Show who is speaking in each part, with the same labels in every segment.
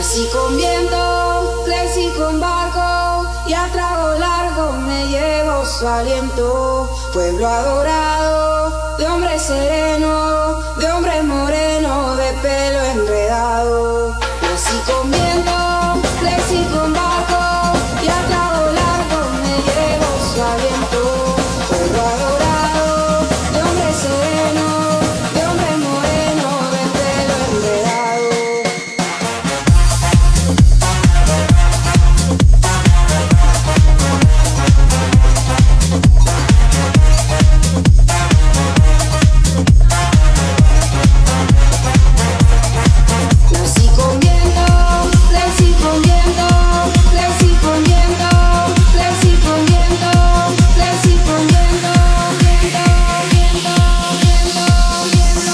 Speaker 1: Nací con viento, crecí con barco y a trago largo me llevo su aliento. Pueblo adorado, de hombre sereno, de hombre moreno, de pelo enredado. Nací con viento, crecí con barco y a trago largo me llevo su aliento. Pueblo adorado, de hombre sereno, de hombre moreno, de pelo enredado. Nací con viento, crecí con viento, crecí con viento, crecí con viento, crecí con viento, viento, viento, viento, viento,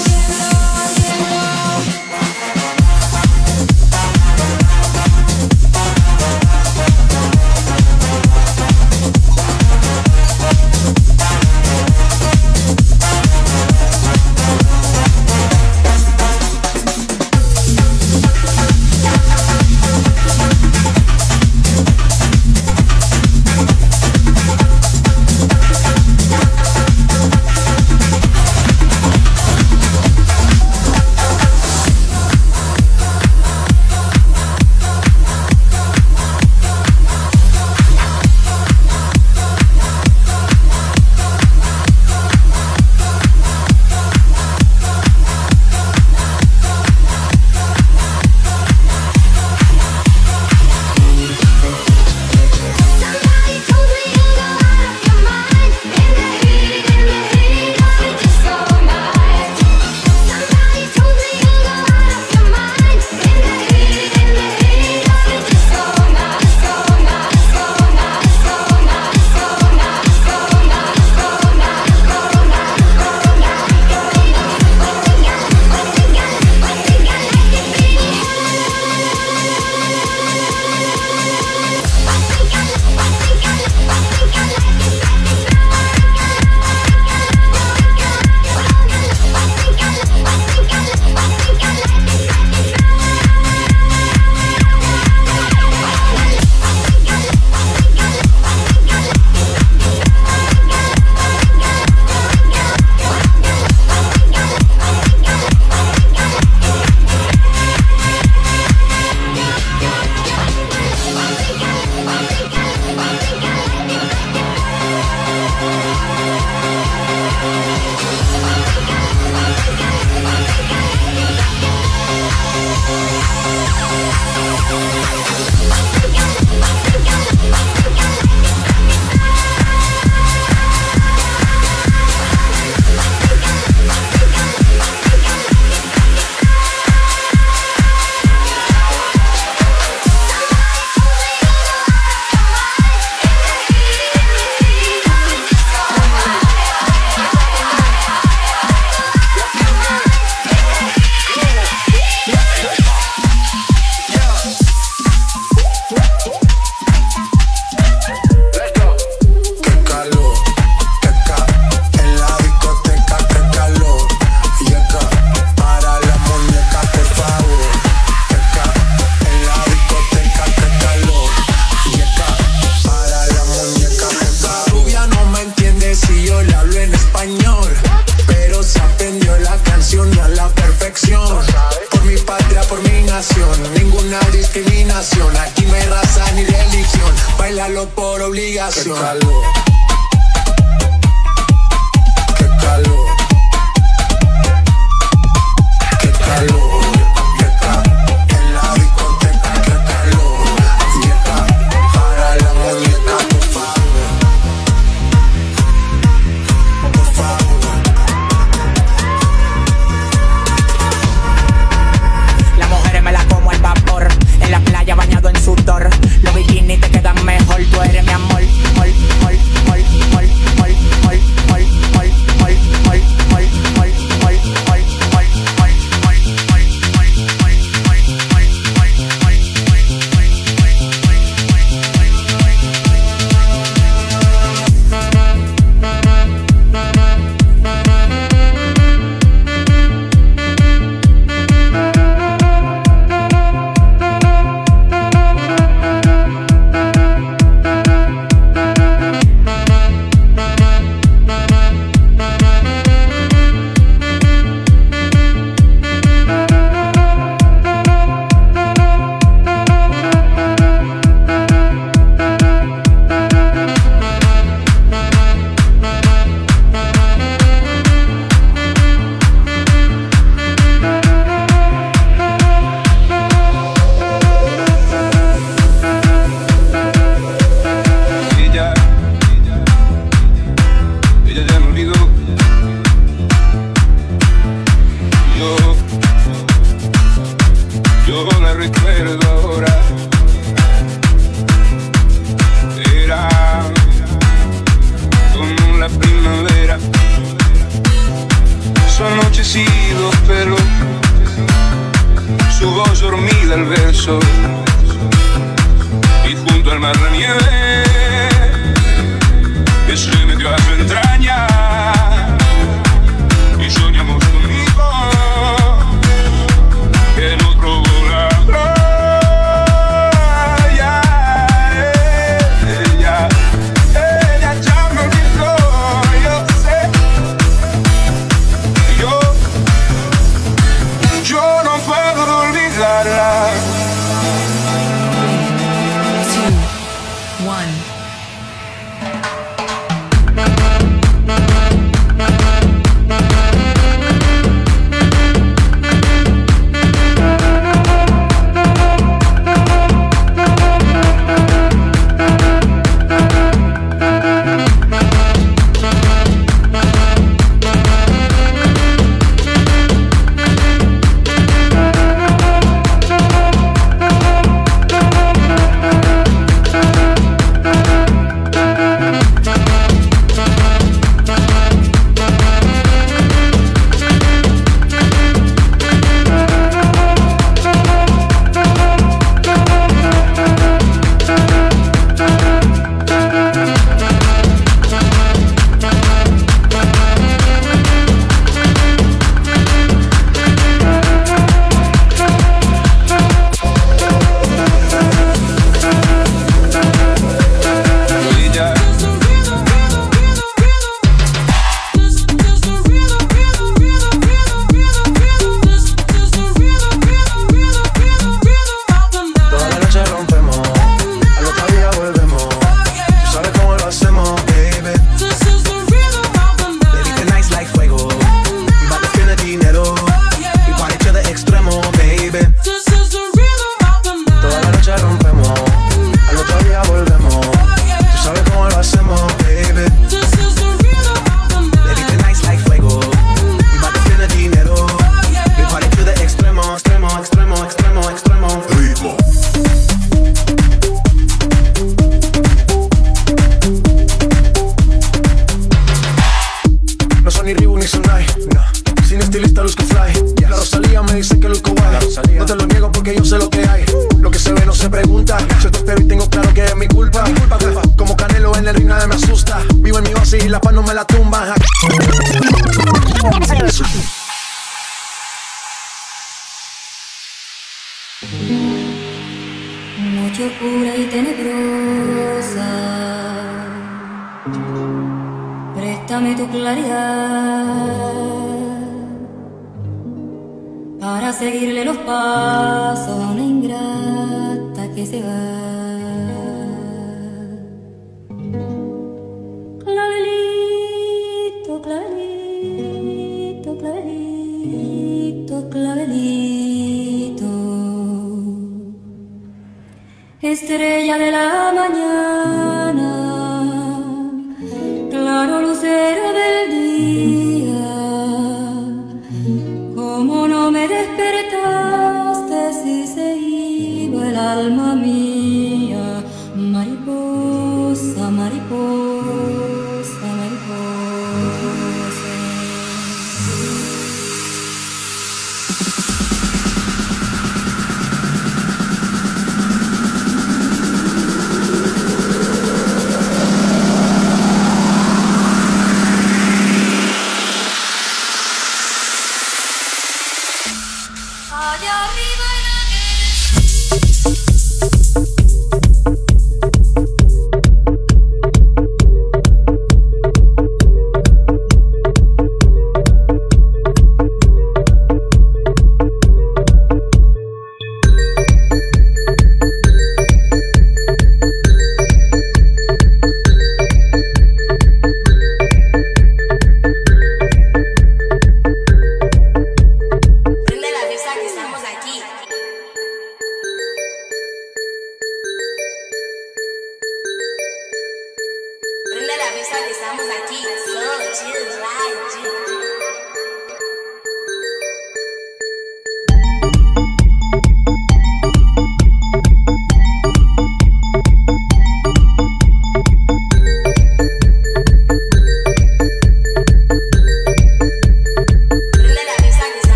Speaker 2: Por obligación.
Speaker 3: Qué calor. Qué calor. Qué calor. En la discoteca, qué calor. Muñeca, para la muñeca, por favor. Por favor.
Speaker 4: Las mujeres me la como al vapor. En la playa bañado en sudor. Los bikinis te quedan mejor. Tú eres mi amor, mol, mol, mol, mol.
Speaker 2: sol y junto al mar la nieve que se metió a su entraña y soñamos conmigo que nos robó la playa. Ella ya me olvidó, yo sé. Yo no puedo olvidarla.
Speaker 5: 2, 1.
Speaker 6: Noche oscura y tenebrosa, préstame tu claridad para seguirle los pasos a una ingrata que se va. Clavelito, clavelito, clavelito, clavelito, estrella de la mañana, claro lucero del día, ¿cómo no me despertaste si se iba el alma mía? Mariposa, mariposa, mariposa.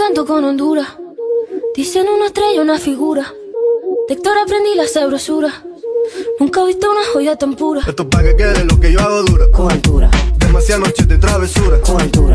Speaker 5: canto con Honduras. Dicen una estrella, una figura. De Héctor aprendí la sabrosura. Nunca he visto una joya tan pura.
Speaker 3: Esto es pa' que quede lo que yo hago dura.
Speaker 5: Con altura,
Speaker 3: Demasiadas noches de travesura.
Speaker 5: con altura.